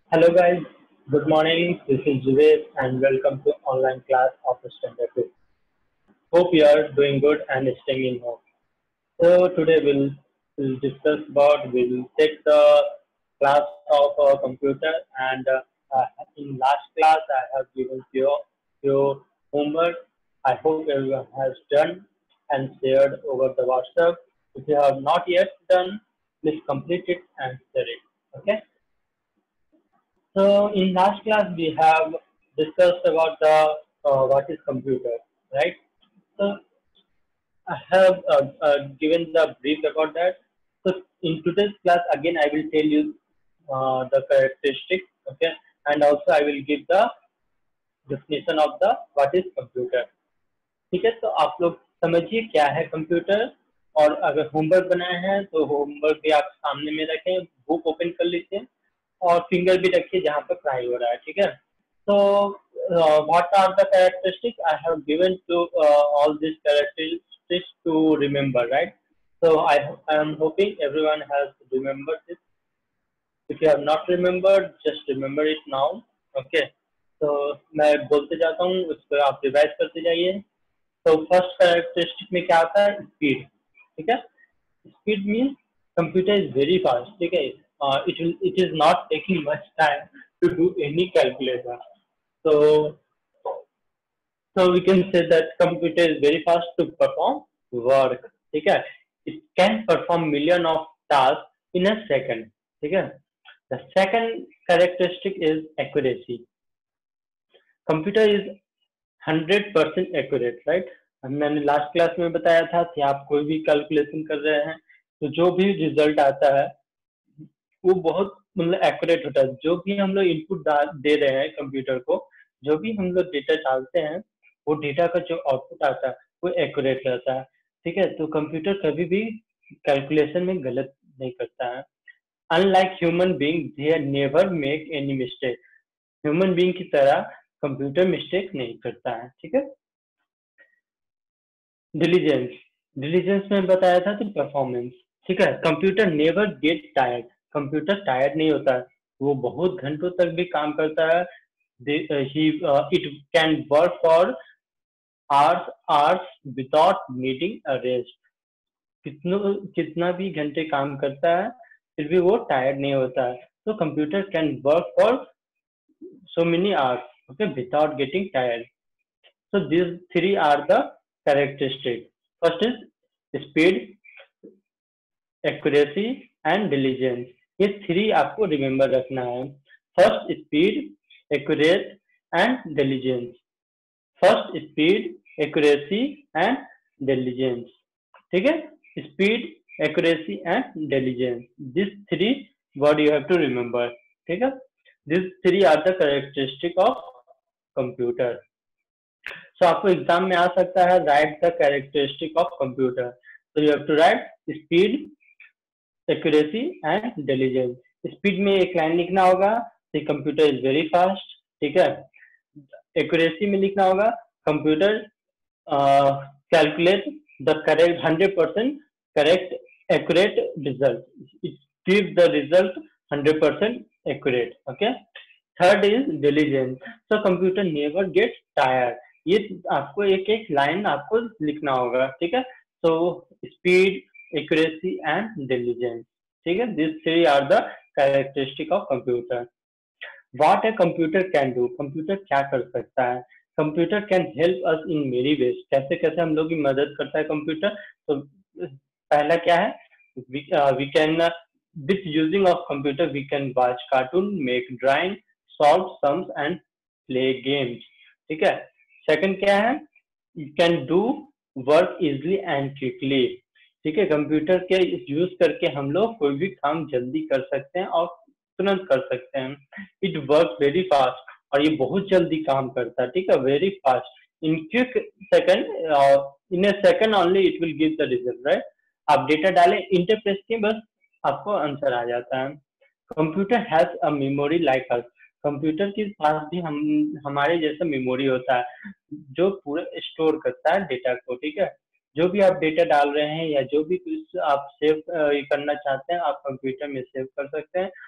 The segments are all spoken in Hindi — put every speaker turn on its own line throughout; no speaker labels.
Hello guys, good morning. This is Juvesh and welcome to online class of Standard 2. Hope you are doing good and staying in home. So today we'll discuss about we'll take the class of computer and in last class I have given your homework. I hope everyone has done and shared over the WhatsApp. If you have not yet done, please complete it and share it. Okay. So in last class we have discussed about the what is computer, right? So I have given the brief about that. So in today's class again I will tell you the characteristics, okay, and also I will give the definition of the what is computer. ठीक है, तो आप लोग समझिए क्या है कंप्यूटर। और अगर होमवर्क बनाए हैं तो होमवर्क भी आप सामने में रखें, बुक ओपन कर लीजिए और फिंगर भी रखिए जहाँ पर पढ़ाई हो रहा है, ठीक है। So, what are the characteristics? I have given to all these characteristics to remember, right? So, I am hoping everyone has remembered this. If you have not remembered, just remember it now. Okay. तो मैं बोलते जाता हूँ, उस पर आप रिवाइज करते जाइए। तो फर्स्ट कैरेक्टरिस्टिक में क्या आता है? स्पीड, ठीक है। Speed means computer is very fast, ठीक है। It is not taking much time to do any calculation. So, so we can say that computer is very fast to perform work. ठीक है, it can perform million of tasks in a second. ठीक है, the second characteristic is accuracy. Computer is 100% accurate, right? मैंने लास्ट क्लास में बताया था कि आप कोई भी कैलकुलेशन कर रहे हैं तो जो भी रिजल्ट आता है वो बहुत मतलब एक्यूरेट होता है। जो भी हम लोग इनपुट दे रहे हैं कंप्यूटर को, जो भी हम लोग डेटा डालते हैं, वो डेटा का जो आउटपुट आता है वो एक्यूरेट रहता है, ठीक है। तो कंप्यूटर कभी भी कैलकुलेशन में गलत नहीं करता है। Unlike human being they never make any mistake. Human being की तरह कंप्यूटर मिस्टेक नहीं करता है, ठीक है। डिलीजेंस, डिलीजेंस में बताया था तो परफॉर्मेंस, ठीक है। Computer never get tired, computer tired नहीं होता है, वो बहुत घंटों तक भी काम करता है। It can work for hours hours without needing a rest. कितना भी घंटे काम करता है फिर भी वो टायर्ड नहीं होता है। तो computer can work for so many hours, okay, without getting tired. So these three are the characteristics. First is speed, accuracy and diligence. ये थ्री आपको रिमेम्बर रखना है। First speed, accurate and diligence. First speed, accuracy and diligence, ठीक है। Speed, accuracy and diligence, this three word you have to remember, ठीक है। This three are the characteristic of computer. So आपको एग्जाम में आ सकता है write the characteristic of computer. तो you have to write speed, accuracy and diligence. Speed में एक लाइन लिखना होगा कि कंप्यूटर इज वेरी फास्ट, ठीक है। एक्यूरेसी में लिखना होगा computer calculate the correct 100% correct accurate result. It gives the result 100% accurate. Okay. Third is diligence. So computer never gets tired. ये आपको एक एक लाइन आपको लिखना होगा, ठीक है। So speed, accuracy and diligence, ठीक है। These three are the characteristic of computer. What a computer can do. Computer क्या कर सकता है? Computer can help us in many ways. कैसे कैसे हम लोग की मदद करता है कंप्यूटर? तो पहला क्या है? We can with using of computer we can watch cartoon, make drawing, solve sums and play games, ठीक है। सेकंड क्या है? You can do work easily and quickly, ठीक है। कंप्यूटर के यूज करके हम लोग कोई भी काम जल्दी कर सकते हैं और तुरंत कर सकते हैं। इट वर्क वेरी फास्ट, और ये बहुत जल्दी काम करता है, ठीक है। Very fast in quick second, in a second only it will give the result, right. आप डेटा डालें, इंटर प्रेस किए, बस आपको आंसर आ जाता है। Computer has a memory like us. Computer के पास भी हमारे जैसा मेमोरी होता है जो पूरा स्टोर करता है डेटा को, ठीक है। जो भी आप डेटा डाल रहे हैं या जो भी कुछ आप सेव करना चाहते हैं आप कंप्यूटर में सेव कर सकते हैं, वो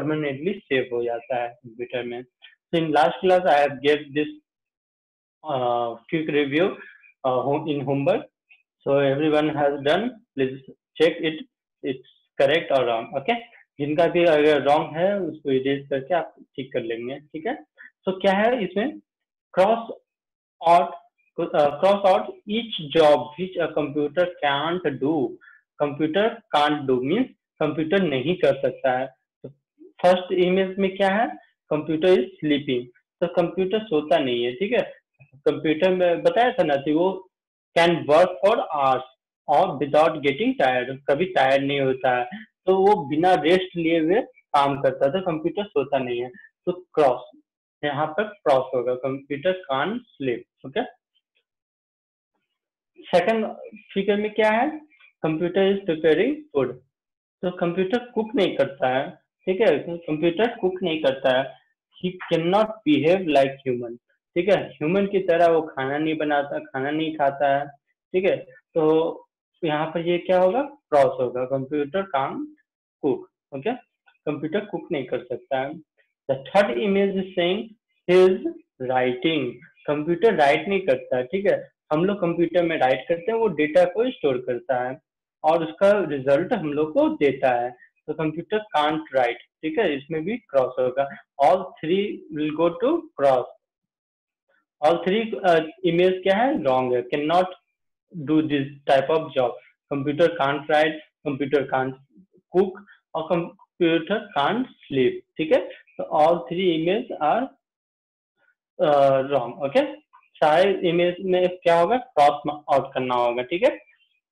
परमानेंटली सेव हो जाता है कंप्यूटर में। So in last class I have gave this quick review in homework. So everyone has done. Please check it. It's correct or wrong. Okay. जिनका भी अगर रॉन्ग है उसको इरेज करके आप ठीक कर लेंगे, ठीक है। तो क्या है इसमें, cross out, cross out each job which a computer can't do. Computer can't do means computer नहीं कर सकता है। तो फर्स्ट इमेज में क्या है, कंप्यूटर इज स्लीपिंग, तो कंप्यूटर सोता नहीं है, ठीक है। कंप्यूटर में बताया था ना कि वो कैन वर्क फॉर आवर्स और विदाउट गेटिंग टायर्ड, कभी टायर्ड नहीं होता है, तो वो बिना रेस्ट लिए हुए काम करता है, तो कंप्यूटर सोता नहीं है। तो क्रॉस, यहाँ पर क्रॉस होगा, computer can't sleep. Okay. Second figure में क्या है, कंप्यूटर इज प्रिपेयरिंग फूड, तो कंप्यूटर कुक नहीं करता है, ठीक है। कंप्यूटर कुक नहीं करता है। He can not behave like human, ठीक है। ह्यूमन की तरह वो खाना नहीं बनाता, खाना नहीं खाता है, ठीक है। तो यहाँ पर ये क्या होगा, क्रॉस होगा, कंप्यूटर काम कुक। ओके, कंप्यूटर कुक नहीं कर सकता है। The third image is saying his writing, computer write नहीं करता है, ठीक है। हम लोग कंप्यूटर में राइट करते हैं, वो डेटा को स्टोर करता है और उसका रिजल्ट हम लोग को देता है। तो कंप्यूटर कांट राइट, ठीक है, इसमें भी क्रॉस होगा। All three will go to cross. All three image क्या है, रॉन्ग है, can not do this type of job. Computer can't write, computer can't cook और कंप्यूटर कांट स्लीप, ठीक है। तो all three image are wrong. Okay, सारे इमेज में क्या होगा, क्रॉस आउट करना होगा, ठीक है।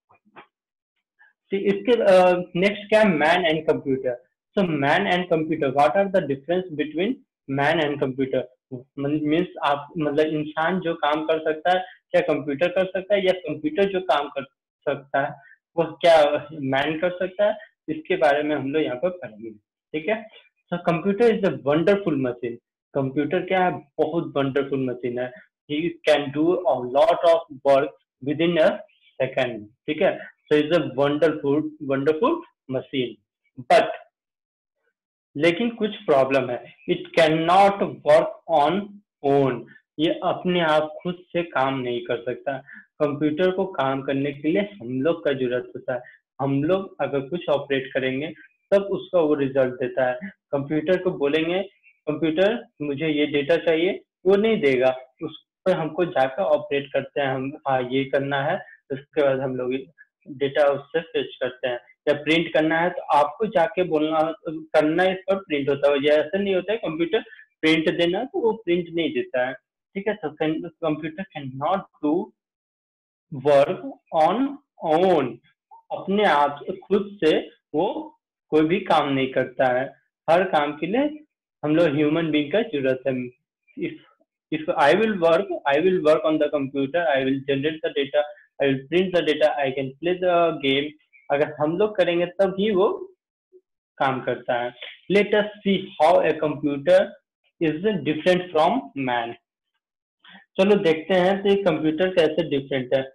इसके नेक्स्ट क्या है, man and computer. So man and computer, what are the difference between man and computer. Means आप मतलब इंसान जो काम कर सकता है क्या कंप्यूटर कर सकता है, या कंप्यूटर जो काम कर सकता है वो क्या मैन कर सकता है, इसके बारे में हम लोग यहाँ पर पढ़ेंगे, ठीक है। So computer is a wonderful machine, computer क्या है, बहुत वंडरफुल मशीन है। He can do a lot of work within a second, ठीक है। So it's a wonderful machine, but लेकिन कुछ प्रॉब्लम है, it can not work on own, ये अपने आप खुद से काम नहीं कर सकता। कंप्यूटर को काम करने के लिए हम लोग का जरूरत होता है, हम लोग अगर कुछ ऑपरेट करेंगे तब उसका वो रिजल्ट देता है। कंप्यूटर को बोलेंगे कंप्यूटर मुझे ये डेटा चाहिए, वो नहीं देगा, उस पर हमको जाकर ऑपरेट करते हैं हम, हाँ ये करना है, उसके बाद हम लोग डेटा उससे फेच करते हैं। या प्रिंट करना है तो आपको जाके बोलना करना है, इस पर प्रिंट होता है, ये ऐसा नहीं होता है कंप्यूटर प्रिंट देना तो वो प्रिंट नहीं देता है, ठीक है। तो computer can not do work on own, अपने आप से खुद से वो कोई भी काम नहीं करता है। हर काम के लिए हम लोग ह्यूमन बीइंग का जरूरत है। If I will work on the computer, I will generate the data, I will print the data, I can play the game, अगर हम लोग करेंगे तब ही वो काम करता है। Let us see how a computer is different from man. चलो देखते हैं तो ये कंप्यूटर कैसे डिफरेंट है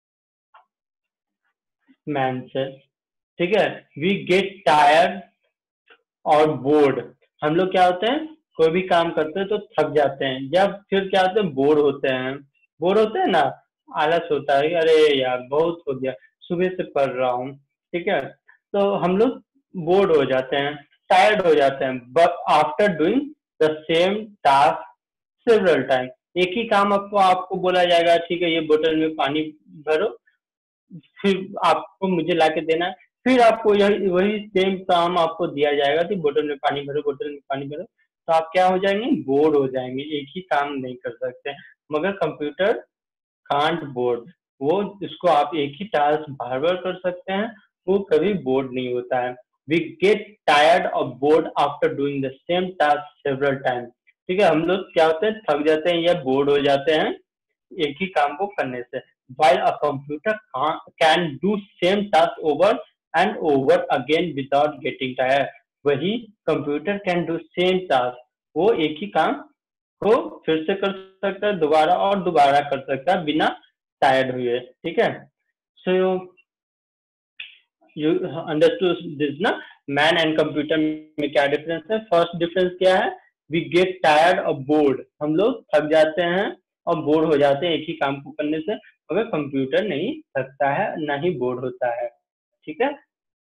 मैन से, ठीक है। वी गेट टायर्ड और बोर्ड, हम लोग क्या होते हैं कोई भी काम करते हैं तो थक जाते हैं, या फिर क्या होते हैं बोर होते हैं, बोर होते हैं ना, आलस होता है, अरे यार बहुत हो गया, सुबह से पढ़ रहा हूँ, ठीक है। तो हम लोग बोर्ड हो जाते हैं, टायर्ड हो जाते हैं, but after doing the same task several time, एक ही काम आपको आपको बोला जाएगा, ठीक है ये बोतल में पानी भरो, फिर आपको मुझे ला के देना है, फिर आपको यही वही सेम काम आपको दिया जाएगा कि बोतल में पानी भरो, बोतल में पानी भरो, तो आप क्या हो जाएंगे, बोर्ड हो जाएंगे, एक ही काम नहीं कर सकते। मगर कंप्यूटर कांट बोर्ड, वो इसको आप एक ही टास्क बार बार कर सकते हैं, वो कभी बोर्ड नहीं होता है। वी गेट टायर्ड और bored after doing the same task several time, ठीक है। हम लोग क्या होते हैं थक जाते हैं या बोर्ड हो जाते हैं एक ही काम को करने से। while a computer can do same task over and over again without getting tired, वही computer can do same task, वो एक ही काम को फिर से कर सकता है, दोबारा और दोबारा कर सकता है बिना टायर्ड हुए, ठीक है। सो you understood this ना, मैन एंड कंप्यूटर में क्या डिफरेंस है? फर्स्ट डिफरेंस क्या है? वी गेट टायर्ड और बोर्ड, हम लोग थक जाते हैं और बोर हो जाते हैं एक ही काम को करने से, मगर कंप्यूटर नहीं थकता है ना ही बोर होता है। ठीक है,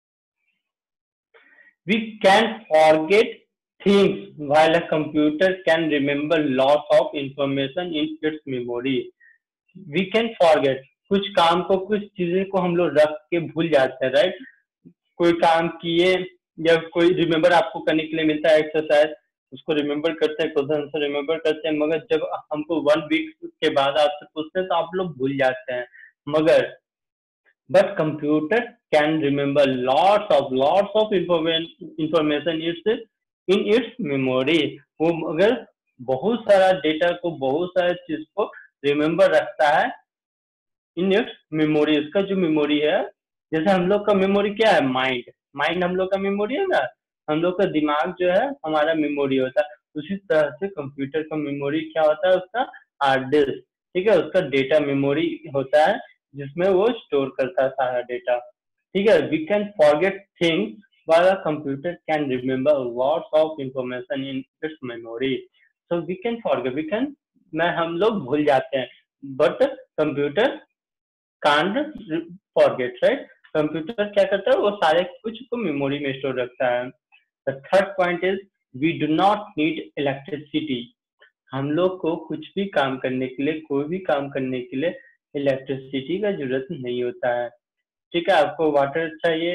we can forget things while a computer can remember lots of information in its memory. We can forget, कुछ काम को, कुछ चीजें को हम लोग रख के भूल जाते हैं, राइट? कोई काम किए या कोई रिमेम्बर आपको करने के लिए मिलता है एक्सरसाइज, उसको रिमेम्बर करते हैं, क्वेश्चन आंसर रिमेम्बर करते हैं, मगर जब हमको 1 वीक के बाद आपसे पूछते हैं तो आप लोग भूल जाते हैं। मगर but computer can remember lots of information its in its memory. वो मगर बहुत सारा डेटा को, बहुत सारे चीज को रिमेम्बर रखता है इन इट्स मेमोरी। इसका जो मेमोरी है, जैसे हम लोग का मेमोरी क्या है? माइंड, माइंड हम लोग का मेमोरी है ना, हम लोग का दिमाग जो है हमारा मेमोरी होता है। उसी तरह से कंप्यूटर का मेमोरी क्या होता है? उसका हार्ड डिस्क, ठीक है, उसका डेटा मेमोरी होता है जिसमें वो स्टोर करता है सारा डेटा। ठीक है, we can forget things while a computer can remember lots of information in its memory. So we can forget, we can, मैं हम लोग भूल जाते हैं, but computer can't forget, right? Computer क्या करता है? वो सारे कुछ को मेमोरी में स्टोर रखता है। The third point is we do not need electricity. हम लोग को कुछ भी काम करने के लिए, कोई भी काम करने के लिए इलेक्ट्रिसिटी का जरूरत नहीं होता है। ठीक है, आपको वाटर चाहिए,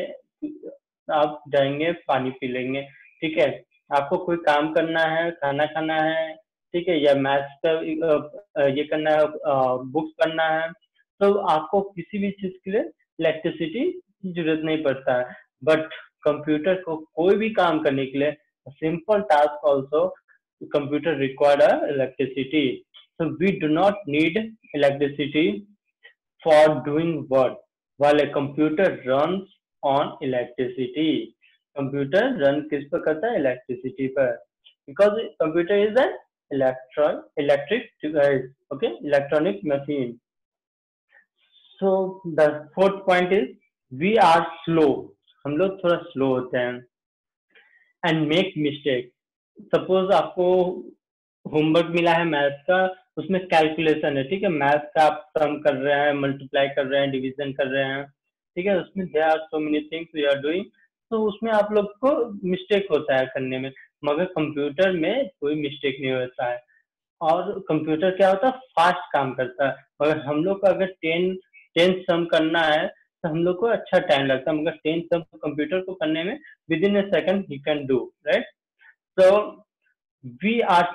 आप जाएंगे पानी पी लेंगे। ठीक है, आपको कोई काम करना है, खाना खाना है, ठीक है, या मैथ्स का ये करना है, बुक्स पढ़ना है, तो आपको किसी भी चीज के लिए इलेक्ट्रिसिटी की जरूरत नहीं पड़ता है। बट कंप्यूटर को कोई भी काम करने के लिए, simple task also computer require electricity. So we do not need electricity for doing work while a computer runs on electricity. Computer run किस पर करता है? इलेक्ट्रिसिटी पर, because computer is an electric device, okay, electronic machine. So the fourth point is we are slow, हम लोग थोड़ा स्लो होते हैं, एंड मेक मिस्टेक। सपोज आपको होमवर्क मिला है मैथ्स का, उसमें कैलकुलेशन है, ठीक है, मैथ्स का आप सम कर रहे हैं, मल्टीप्लाई कर रहे हैं, डिवीजन कर रहे हैं, ठीक है, उसमें there are so many things you are doing, तो उसमें आप लोग को मिस्टेक होता है करने में, मगर कंप्यूटर में कोई मिस्टेक नहीं होता है। और कंप्यूटर क्या होता है? फास्ट काम करता है। मगर हम लोग को अगर टेन सम करना है तो हम लोग को अच्छा टाइम लगता है, मगर 10 सम कंप्यूटर को करने में within a second he can do, right? So we are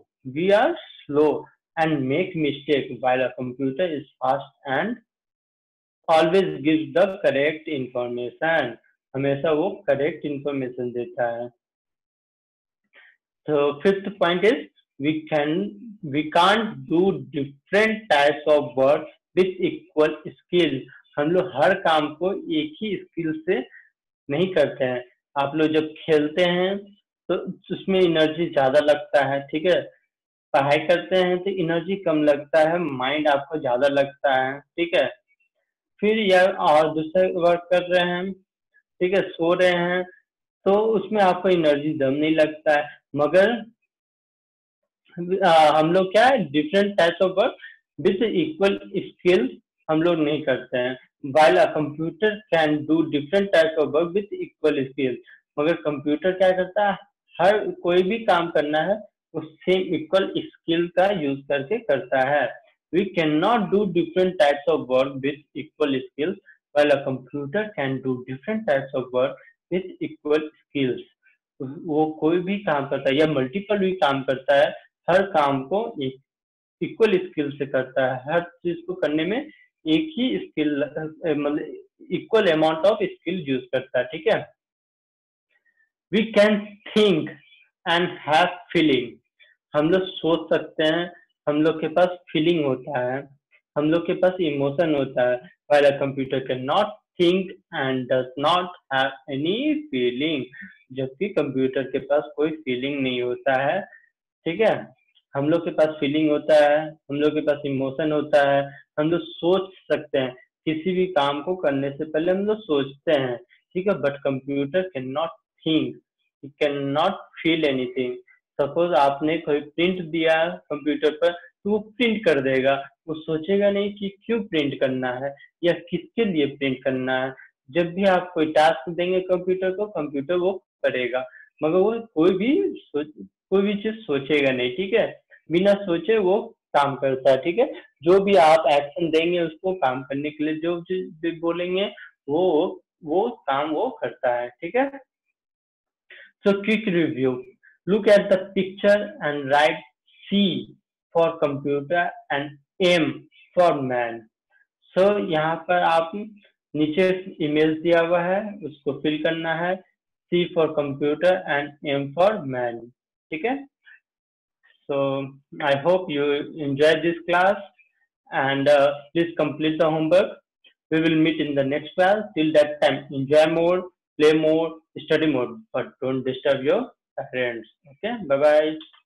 slow and make mistake, while a computer is fast and always gives the correct information. हमेशा वो correct information देता है। So fifth point is we can't do different types of work with equal skill. हम लोग हर काम को एक ही स्किल से नहीं करते हैं। आप लोग जब खेलते हैं तो उसमें एनर्जी ज्यादा लगता है, ठीक है, पढ़ाई करते हैं तो एनर्जी कम लगता है, माइंड आपको ज्यादा लगता है, ठीक है, फिर या और दूसरे वर्क कर रहे हैं, ठीक है, सो रहे हैं, तो उसमें आपको एनर्जी दम नहीं लगता है। मगर हम लोग क्या है, different types of work with equal skill हम लोग नहीं करते हैं। while a computer can do different types of work with equal skill, मगर कंप्यूटर क्या करता है? हर कोई भी काम करना है वो सेम इक्वल स्किल का यूज करके करता है। we cannot do different types of work with equal skills while a computer can do different types of work with equal skills. वो कोई भी काम करता है या मल्टीपल भी काम करता है, हर काम को एक इक्वल स्किल से करता है, हर चीज को करने में एक ही स्किल, मतलब equal amount of skill use करता है, ठीक है। We can think and have feeling, हम लोग सोच सकते हैं, हम लोग के पास फीलिंग होता है, हम लोग के पास इमोशन होता है, while a computer cannot think and does not have any feeling, जबकि कंप्यूटर के पास कोई फीलिंग नहीं होता है, ठीक है। हम लोग के पास फीलिंग होता है, हम लोग के पास इमोशन होता है, हम लोग सोच सकते हैं, किसी भी काम को करने से पहले हम लोग सोचते हैं ठीक है, but computer can not think, it can not feel anything. Suppose आपने कोई प्रिंट दिया कंप्यूटर पर, तो वो प्रिंट कर देगा, वो सोचेगा नहीं कि क्यों प्रिंट करना है या किसके लिए प्रिंट करना है। जब भी आप कोई टास्क देंगे कंप्यूटर को, कंप्यूटर वो करेगा, मगर वो कोई भी चीज सोचेगा नहीं, ठीक है, बिना सोचे वो काम करता है, ठीक है। जो भी आप एक्शन देंगे उसको काम करने के लिए, जो चीज भी बोलेंगे वो वो काम वो करता है, ठीक है। So quick review. Look at the picture and write C for computer and M for man. So यहाँ पर आप नीचे इमेज दिया हुआ है, उसको फिल करना है, C for computer and M for man, ठीक है। So I hope you enjoyed this class, and please complete the homework. We will meet in the next class. Till that time, enjoy more, play more, study more, but don't disturb your parents. Okay, bye bye.